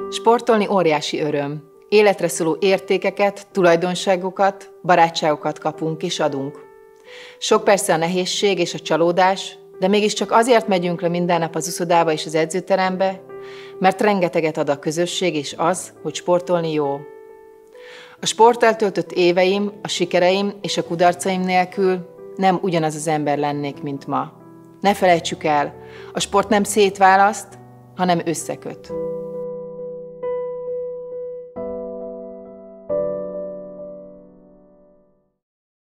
Sportolni óriási öröm. Életre szóló értékeket, tulajdonságokat, barátságokat kapunk és adunk. Sok persze a nehézség és a csalódás, de mégiscsak azért megyünk le minden nap az uszodába és az edzőterembe, mert rengeteget ad a közösség és az, hogy sportolni jó. A sporttal töltött éveim, a sikereim és a kudarcaim nélkül nem ugyanaz az ember lennék, mint ma. Ne felejtsük el, a sport nem szétválaszt, hanem összeköt.